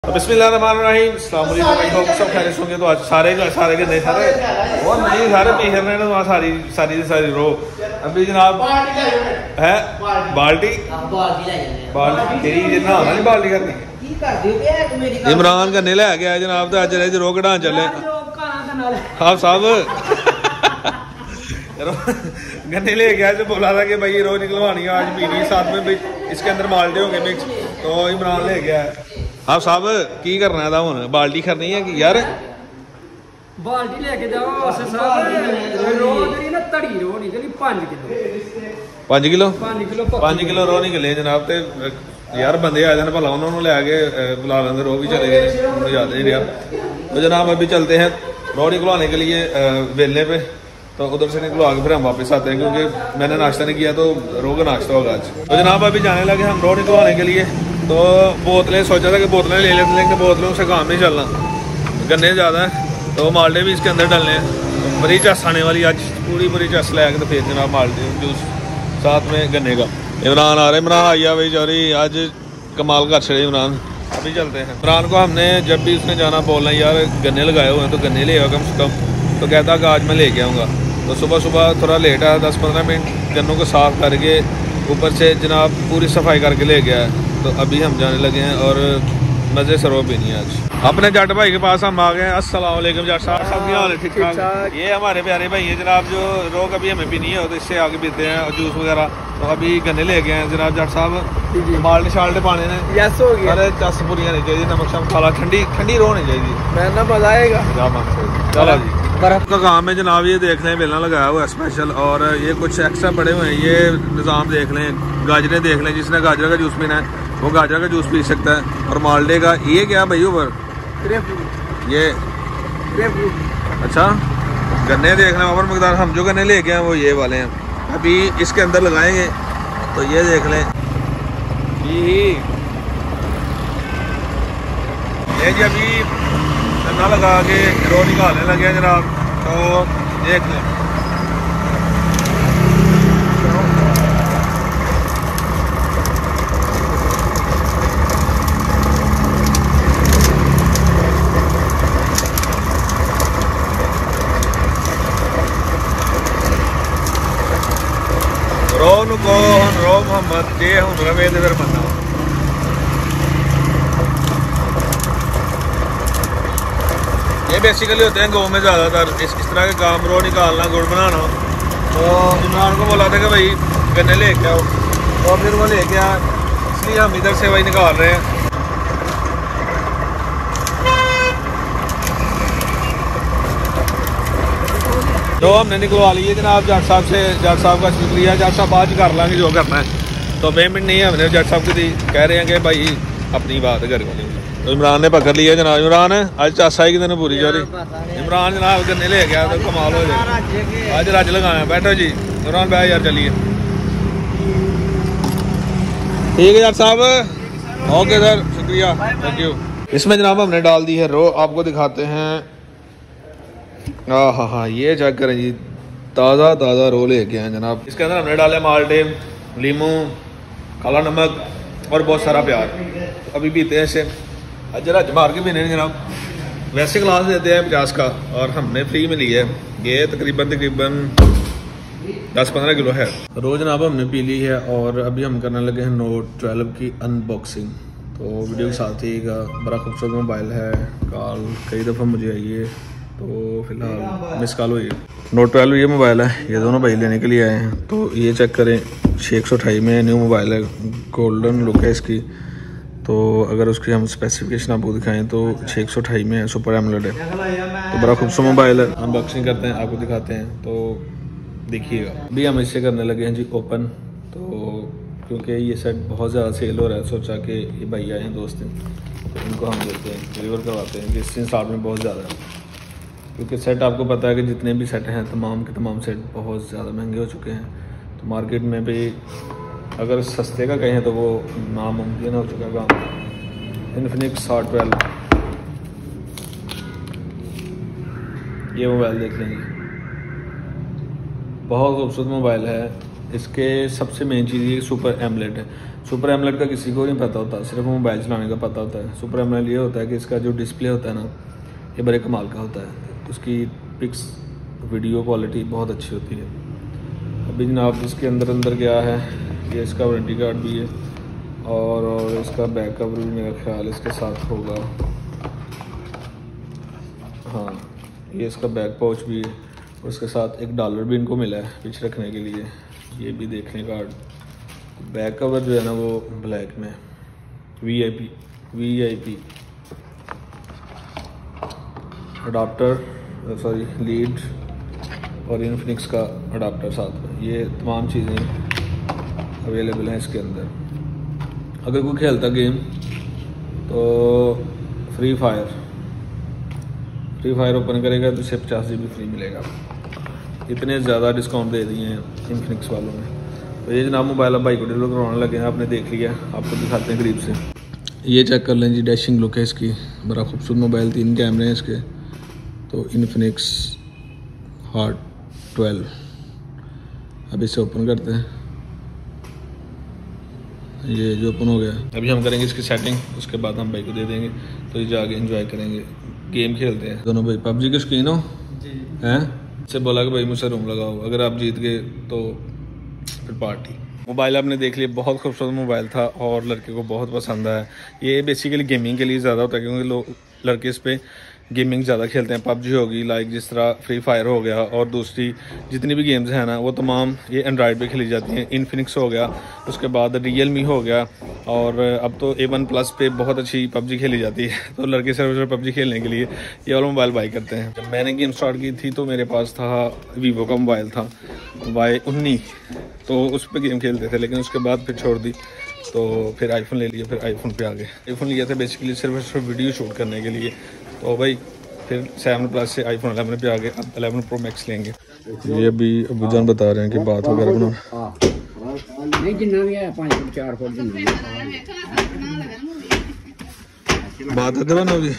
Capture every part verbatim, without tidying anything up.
बिस्मिल्लाहिर्रहमानिर्रहीम, अस्सलाम वालेकुम। सब खैरियत होंगे तो आज सारे सारे के नहीं सारे वो नहीं सारे पीछे रहे वहाँ सारी सारी सारी रो अभी जनाब है बाल्टी बाल्टी तेरी जितना होना नहीं बाल्टी करनी इमरान का नीला है गया जनाब तो अज रहे रो कढ़ान चले हाँ साहब गन्ने ले गया जो बोला था कि भाई रो निकलवानी है आज पीनी साथ में इसके अंदर माल्टे होंगे मिक्स तो इमरान ले गया हाँ साहब की करना था हूँ बाल्टी करनी है कि यार बाल्टी लेके जाओ रो ना तड़ी रो निकली पाँच किलो पाँच किलो पाँच किलो पाँच किलो रो निकले जनाब ते यार बंदे आए थे भला उन्होंने ले आके बुला लेंगे रो भी चले गए उन्हें याद नहीं रहा तो जनाब अभी चलते हैं रो निकलवाने के लिए वेलने पे तो उधर से निकलवा के फिर हम वापस आते हैं क्योंकि मैंने नाश्ता नहीं किया तो रो का नाश्ता होगा आज तो जनाब अभी जाने लगे हम रो निकलवाने के लिए तो बोतलें सोचा था कि बोतलें ले लेते लेकिन बोतलों से काम नहीं चलना गन्ने ज़्यादा है तो माल्टे भी इसके अंदर डालने हैं तो बड़ी चस आने वाली आज पूरी बड़ी चस ले तो फिर जनाब माल्टे जूस साथ में गन्ने का इमरान आ रहे इमरान आइया भाई चौरी आज कमाल कर छड़े इमरान अभी चलते हैं इमरान को हमने जब भी उसने जाना बोलना यार गन्ने लगाए हुए हैं तो गन्ने ले आओ कम से कम तो कहता कि आज मैं लेके आऊँगा तो सुबह सुबह थोड़ा लेट आया दस पंद्रह मिनट गन्नों को साफ़ करके ऊपर से जनाब पूरी सफाई करके ले गया तो अभी हम जाने लगे हैं और मज़े से रो पीनी है आज अपने जट भाई के पास हम आ गए हैं। अस्सलाम वालेकुम जट साहब, सब क्या हाल है? ठीक ठाक। ये हमारे प्यारे भाई हैं जनाब जो रो कभी हमें पीनी है तो इससे आगे पीते हैं और जूस वगैरह तो अभी गन्ने ले गए हैं जनाब जट साहब माल्टे शाल्टे पाने ने यस हो गया अरे दस पूरियाँ नहीं चाहिए नमक शमक खाला ठंडी ठंडी रो नहीं चाहिए मैं ना मजा आएगा चलो जी बर्फ का काम है जनाब ये देख लें बेलना लगाया हुआ है स्पेशल और ये कुछ एक्स्ट्रा पड़े हुए हैं ये निज़ाम देख लें गाजरें देख लें जिसने गाजर का जूस पीना है वो गाजर का जूस पी सकता है और माल्टे का ये क्या भाई ऊपर ये अच्छा गन्ने देख लें ओवर मकदार हम जो गन्ने लेके आए वो ये वाले हैं अभी इसके अंदर लगाएंगे तो ये देख लें ये जी अभी गन्ना लगा के रो निकालने लगे हैं जनाब तो देख लें रो नुको रो मोहम्मद जे हूँ रवे दर मना ये बेसिकली होते हैं गाँव में ज़्यादातर इस इस तरह के काम रो निकालना गुड़ बनाना तो इमरान को बोला था कि भाई गन्ने लेके आओ तो फिर वो लेके आया इसलिए हम इधर से वही निकाल रहे हैं। तो हमने निकलवा लिए जनाब जट साहब से जट साहब का शुक्रिया जट साहब आज कर लेंगे जो करना है तो पेमेंट नहीं है हमने जट साहब की दी कह रहे हैं कि भाई अपनी बात घर वाली तो इमरान ने पकड़ लिया जनाब इमरान है आज चासा ही कितने पूरी जारी इमरान जनाब गन्ने ले गया तो कमाल हो जाए आज रज लगाना बैठो जी इमरान भाई यार चलिए ठीक है जट साहब ओके सर शुक्रिया थैंक यू। इसमें जनाब हमने डाल दी है रो आपको दिखाते हैं हाँ हाँ हाँ ये चेक करें जी ताज़ा ताज़ा रो ले के हैं जनाब इसके अंदर हमने डाले माल्टे लीमू काला नमक और बहुत सारा प्यार अभी पीते हैं इसे आज रज मार के पीने जनाब वैसे गिलास देते हैं पचास का और हमने फ्री में लिया है ये तकरीबन तकरीबन दस पंद्रह किलो है रो जनाब हमने पी ली है और अभी हम करने लगे हैं नोट ट्वेल्व की अनबॉक्सिंग तो वीडियो के साथ ही का बड़ा खूबसूरत मोबाइल है कॉल कई दफ़ा मुझे आई है तो फिलहाल मिस कॉल हुई है नोट ट्वेल्व ये मोबाइल है ये दोनों भाई लेने के लिए आए हैं तो ये चेक करें छः एक सौ अठाई में न्यू मोबाइल है गोल्डन लुक है इसकी तो अगर उसकी हम स्पेसिफिकेशन आपको दिखाएं तो छः एक सौ अठाई में है सुपर एमोलेड है तो बड़ा खूबसूरत मोबाइल है अनबॉक्सिंग करते हैं आपको दिखाते हैं तो देखिएगा अभी हम इससे करने लगे हैं जी ओपन तो क्योंकि ये सेट बहुत ज़्यादा सेल हो रहा है सोचा कि ये भाई आए हैं दोस्त तो इनको हम देते हैं डिलीवर करवाते हैं जिससे साथ में बहुत ज़्यादा है क्योंकि सेट आपको पता है कि जितने भी सेट हैं तमाम के तमाम सेट बहुत ज़्यादा महंगे हो चुके हैं तो मार्केट में भी अगर सस्ते का कहें तो वो नामुमकिन हो चुका है काम। इन्फिनिक्स आर ट्वेल्व ये मोबाइल देख लेंगे बहुत खूबसूरत मोबाइल है इसके सबसे मेन चीज़ ये सुपर एमलेट है। सुपर एमलेट का किसी को नहीं पता होता, सिर्फ मोबाइल चलाने का पता होता है। सुपर एमलेट ये होता है कि इसका जो डिस्प्ले होता है ना, ये बड़े कमाल का होता है। उसकी पिक्स वीडियो क्वालिटी बहुत अच्छी होती है। अभी जनाब इसके अंदर अंदर गया है, ये इसका वारंटी कार्ड भी है और, और इसका बैक कवर भी मेरा ख्याल इसके साथ होगा। हाँ, ये इसका बैक पाउच भी है और उसके साथ एक डॉलर भी इनको मिला है पीछे रखने के लिए। ये भी देखने कार्ड। बैक कवर जो है ना वो ब्लैक में, V I P V I P adapter, sorry lead और इनफिनिक्स का अडाप्टर साथ में। ये तमाम चीज़ें अवेलेबल हैं इसके अंदर। अगर कोई खेलता गेम तो Free Fire Free Fire open करेगा तो इसे पचास जी बी फ्री मिलेगा। इतने ज़्यादा डिस्काउंट दे दिए हैं इनफिनिक्स वालों ने। तो ये जनाब मोबाइल अब भाई को डिलीवर करवाने लगे हैं, आपने देख लिया, आपको दिखाते हैं करीब से। ये चेक कर लें जी, डैशिंग लुक है इसकी, बड़ा खूबसूरत मोबाइल, तीन कैमरे हैं इसके। तो इनफिनिक्स हॉट ट्वेल्व, अब इसे ओपन करते हैं। ये जो ओपन हो गया, अभी हम करेंगे इसकी सेटिंग, उसके बाद हम भाई को दे देंगे तो ये जाके एंजॉय करेंगे। गेम खेलते हैं दोनों भाई। पबजी के शौकीन हो हैं? से बोला कि भाई मुझसे रूम लगाओ, अगर आप जीत गए तो फिर पार्टी। मोबाइल आपने देख लिया, बहुत खूबसूरत मोबाइल था और लड़के को बहुत पसंद आया। ये बेसिकली गेमिंग के लिए ज़्यादा होता है क्योंकि लोग लड़के इस पर गेमिंग ज़्यादा खेलते हैं। पबजी होगी, लाइक जिस तरह फ्री फायर हो गया, और दूसरी जितनी भी गेम्स हैं ना वो तमाम ये एंड्रॉयड पे खेली जाती हैं। इनफिनिक्स हो गया, उसके बाद रियलमी हो गया, और अब तो ए वन प्लस पे बहुत अच्छी पबजी खेली जाती है। तो लड़के सिर्फ पबजी खेलने के लिए ये वाला मोबाइल बाई करते हैं। जब मैंने गेम स्टार्ट की थी तो मेरे पास था वीवो का मोबाइल था वाई उन्नीस, तो उस पर गेम खेलते थे, लेकिन उसके बाद फिर छोड़ दी, तो फिर आईफोन ले लिया, फिर आईफोन पे आ गए। आईफोन लिया था बेसिकली सिर्फ सिर्फ वीडियो शूट करने के लिए, तो भाई फिर सेवन प्लस से आईफोन इलेवन पे आ गए, अब इलेवन प्रो मैक्स लेंगे। ये अभी अबूजान बता रहे हैं कि बात वगैरह बना नहीं जिन्ना भी है पाँच फुट चार फुट जिन्ना बात है ना जी।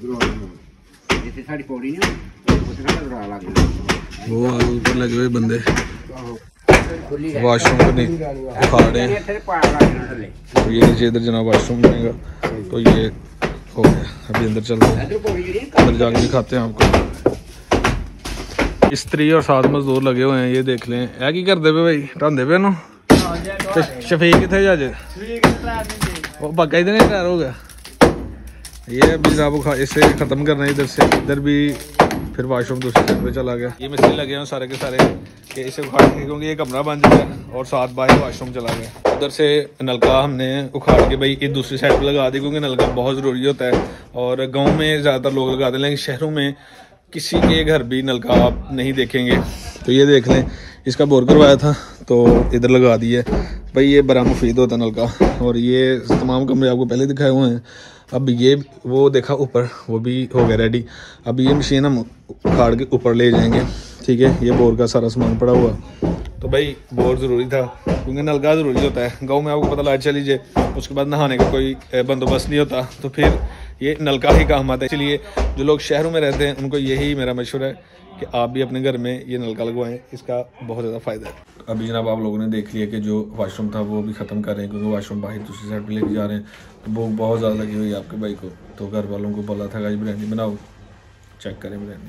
वो आगे ऊपर लगे हुए बंदे वाशरूम करने उखाड़े हैं, तो ये नीचे इधर जनाब वाशरूम बनेगा। तो ये हो गया, अभी अंदर चलते हैं, अंदर जाके दिखाते हैं आपको। स्त्री और सात मजदूर लगे हुए हैं, ये देख लें। है की करते पे भाई? ढांदे पे नो शफीक कितने अज पक्का इधर तैयार हो गया। ये अभी जनाब इसे ख़त्म करना है इधर से, इधर भी फिर वाशरूम दूसरी साइड पे चला गया। ये मिस्त्री लगे हैं सारे के सारे कि इसे उखाड़ के, क्योंकि ये कमरा बन जाएगा और साथ बाहर वाशरूम चला गया। उधर से नलका हमने उखाड़ के भाई ये दूसरी साइड पे लगा दी, क्योंकि नलका बहुत ज़रूरी होता है। और गांव में ज़्यादातर लोग लगाते हैं, लेकिन शहरों में किसी के घर भी नलका आप नहीं देखेंगे। तो ये देख लें, इसका बोर करवाया था तो इधर लगा दिया भाई। ये बड़ा मुफीद होता है नलका, और ये तमाम कमरे आपको पहले दिखाए हुए हैं। अब ये वो देखा ऊपर, वो भी हो गया रेडी। अब ये मशीन हम उखाड़ के ऊपर ले जाएंगे, ठीक है। ये बोर का सारा सामान पड़ा हुआ, तो भाई बोर ज़रूरी था क्योंकि नलका ज़रूरी होता है। गांव में आपको पता लाइट चली जाए, उसके बाद नहाने का कोई बंदोबस्त नहीं होता, तो फिर ये नलका ही काम आता है। इसलिए जो लोग शहरों में रहते हैं उनको यही मेरा मशवरा है कि आप भी अपने घर में ये नलका लगवाएं, इसका बहुत ज़्यादा फ़ायदा है। अभी जनाब आप लोगों ने देख लिया कि जो वाशरूम था वो भी ख़त्म कर रहे हैं, क्योंकि वाशरूम बाहर दूसरी साइड पे लेके जा रहे हैं। तो भूख बहुत ज़्यादा लगी हुई है आपके भाई को, तो घर वालों को बोला था गाइस बिरयानी बनाओ, चेक करें बिरयानी।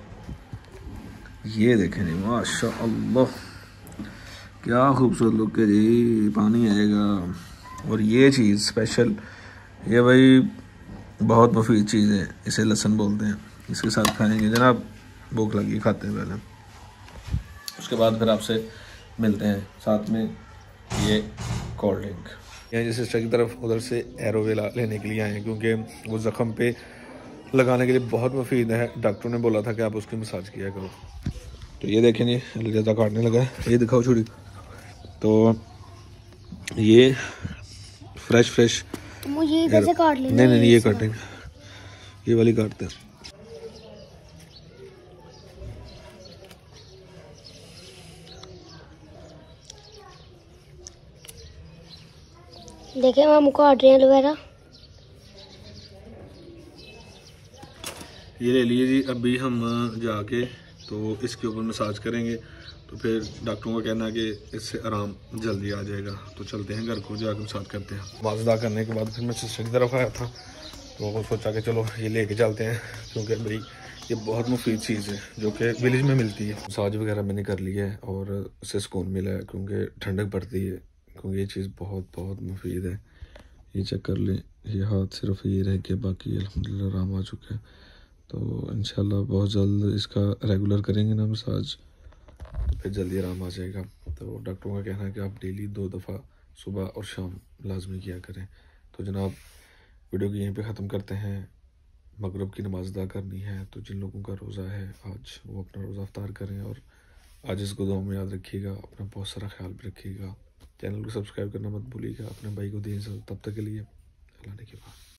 ये देखें जी, माशाअल्लाह क्या खूबसूरत लुक है जी, पानी आएगा। और ये चीज़ स्पेशल, ये भाई बहुत मुफीद चीज़ है, इसे लहसुन बोलते हैं। इसके साथ खाएंगे जनाब, भूख लगी, खाते हैं पहले, उसके बाद फिर आपसे मिलते हैं। साथ में ये कोल्ड ड्रिंक। यहाँ जिस सिस्टर की तरफ उधर से एरोवेला लेने के लिए आए हैं, क्योंकि वो ज़ख़म पे लगाने के लिए बहुत मुफीद है। डॉक्टर ने बोला था कि आप उसकी मसाज किया करो। तो ये देखें जी, ज़्यादा काटने लगा है, ये दिखाओ छुरी। तो ये फ्रेश फ्रेश मुझे इधर से काट लेना। नहीं नहीं ये काटेंगे, ये वाली काटते हैं। देखें हम काट रहे हैं वगैरह। ये ले लिए जी, अभी हम जाके तो इसके ऊपर मसाज करेंगे। तो फिर डॉक्टरों का कहना है कि इससे आराम जल्दी आ जाएगा। तो चलते हैं घर को, जाकर साथ करते हैं। नमाज़ अदा करने के बाद फिर मैं सिस्टर की तरफ आया था, तो सोचा कि चलो ये लेके चलते हैं, क्योंकि भाई ये बहुत मुफीद चीज़ है जो कि विलेज में मिलती है। मसाज वगैरह मैंने कर लिया है और उससे सुकून मिला है, क्योंकि ठंडक पड़ती है, क्योंकि ये चीज़ बहुत बहुत मुफीद है। ये चेक कर लें, ये हाथ सिर्फ ये रह गया, बाकी अल्हम्दुलिल्लाह आराम आ चुका है। तो इंशाल्लाह बहुत जल्द इसका रेगुलर करेंगे ना मसाज, तो फिर जल्दी आराम आ जाएगा। तो डॉक्टरों का कहना है कि आप डेली दो दफ़ा सुबह और शाम लाजमी किया करें। तो जनाब वीडियो को यहीं पे ख़त्म करते हैं। मगरिब की नमाज़ अदा करनी है, तो जिन लोगों का रोज़ा है आज वो अपना रोज़ा अफ्तार करें, और आज इसको दुआ में याद रखिएगा, अपना बहुत सारा ख्याल भी रखिएगा। चैनल को सब्सक्राइब करना मत भूलिएगा। अपने भाई को दें, तब तक के लिए अल्लाह ने के बाद।